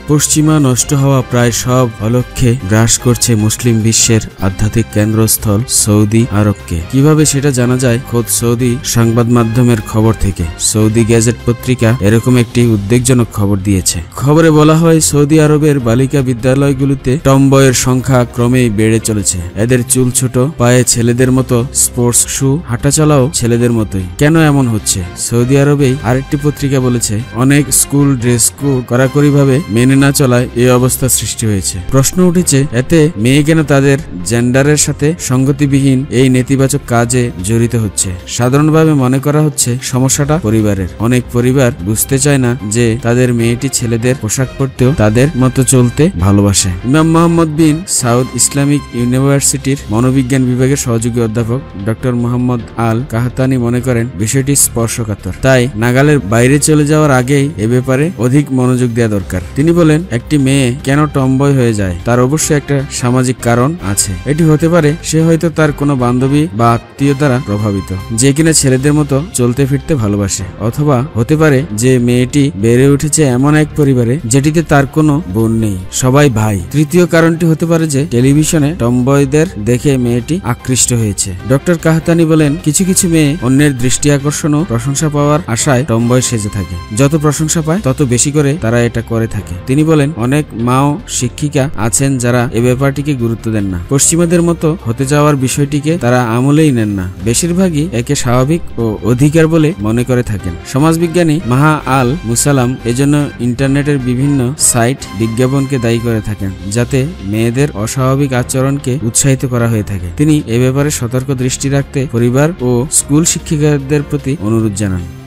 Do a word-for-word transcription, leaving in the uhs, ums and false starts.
পশ্চিমা নষ্ট হওয়া প্রায় সব অলক্ষ্যে গ্রাস করছে মুসলিম বিশ্বের আধ্যাত্মিক কেন্দ্রস্থল সৌদি আরবকে। কিভাবে সেটা জানা যায় খোদ সৌদি সংবাদ মাধ্যমের খবর থেকে। সৌদি গ্যাজেট পত্রিকা এরকম একটি উদ্বেগজনক খবর দিয়েছে। খবরে বলা হয়, সৌদি আরবের বালিকা বিদ্যালয়গুলোতে টমবয়ের সংখ্যা ক্রমেই বেড়ে চলেছে। এদের চুল ছোট, পায়ে ছেলেদের মতো স্পোর্টস শু, হাঁটাচলাও ছেলেদের মতোই। কেন এমন হচ্ছে? সৌদি আরবেই আরেকটি পত্রিকা বলেছে, অনেক স্কুল ড্রেস কোড কড়াকড়িভাবে মেনে না চলায় এই অবস্থা সৃষ্টি হয়েছে। প্রশ্ন উঠেছে, এতে মেয়ে কেন তাদের জেন্ডারের সাথে সঙ্গতিবিহীন এই নেতিবাচক কাজে জড়িত হচ্ছে? সাধারণভাবে মনে করা হচ্ছে সমস্যাটা পরিবারের। অনেক পরিবার বুঝতে চায় না যে তাদের মেয়েটি ছেলেদের পোশাক পরতেও তাদের মতো চলতে ভালোবাসে। ইমাম মোহাম্মদ বিন সাউদ ইসলামিক ইউনিভার্সিটির মনোবিজ্ঞান বিভাগের সহযোগী অধ্যাপক ডক্টর মোহাম্মদ আল কাহতানি মনে করেন, বিষয়টি স্পর্শকাতর। তাই নাগালের বাইরে চলে যাওয়ার আগেই এ ব্যাপারে অধিক মনোযোগ দেওয়া দরকার। তিনি বলেন, একটি মেয়ে কেন টমবয় হয়ে যায় তার অবশ্যই একটা সামাজিক কারণ আছে। এটি হতে পারে সে হয়তো তার কোনো বান্ধবী বা আত্মীয় দ্বারা প্রভাবিত, যে কিনা ছেলেদের মতো চলতে ফিরতে ভালোবাসে। অথবা হতে পারে যে মেয়েটি বেড়ে উঠেছে এমন এক পরিবারে যেটিতে তার কোনো বোন নেই, সবাই ভাই। তৃতীয় কারণটি হতে পারে যে টেলিভিশনে টমবয়দের দেখে মেয়েটি আকৃষ্ট হয়েছে। ডক্টর কাহতানি বলেন, কিছু কিছু মেয়ে অন্যের দৃষ্টি আকর্ষণ ও প্রশংসা পাওয়ার আশায় টমবয় সেজে থাকে। যত প্রশংসা পায় তত বেশি করে তারা এটা করে থাকে। তিনি বলেন, অনেক মা ও শিক্ষিকা আছেন যারা এ ব্যাপারটিকে গুরুত্ব দেন না। পশ্চিমাদের মতো হতে যাওয়ার বিষয়টিকে তারা আমলেই নেন না। বেশিরভাগই একে স্বাভাবিক ও অধিকার বলে মনে করে থাকেন। সমাজবিজ্ঞানী মাহা আল মুসালাম এজন্য ইন্টারনেটের বিভিন্ন সাইট বিজ্ঞাপনকে দায়ী করে থাকেন, যাতে মেয়েদের অস্বাভাবিক আচরণকে উৎসাহিত করা হয়ে থাকে। তিনি এ ব্যাপারে সতর্ক দৃষ্টি রাখতে পরিবার ও স্কুল শিক্ষিকাদের প্রতি অনুরোধ জানান।